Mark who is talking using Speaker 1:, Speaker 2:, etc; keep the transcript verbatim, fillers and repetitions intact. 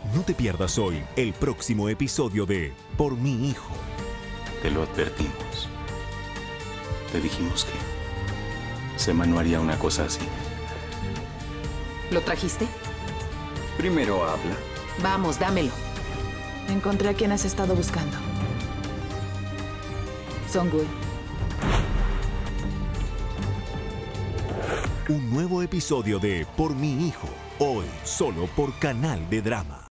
Speaker 1: No te pierdas hoy el próximo episodio de Por mi hijo.
Speaker 2: Te lo advertimos. Te dijimos que Sema no haría una cosa así.
Speaker 3: ¿Lo trajiste?
Speaker 2: Primero habla.
Speaker 3: Vamos, dámelo.
Speaker 4: Encontré a quien has estado buscando. Song-Hui.
Speaker 1: Un nuevo episodio de Por mi hijo. Hoy, solo por Canal de Drama.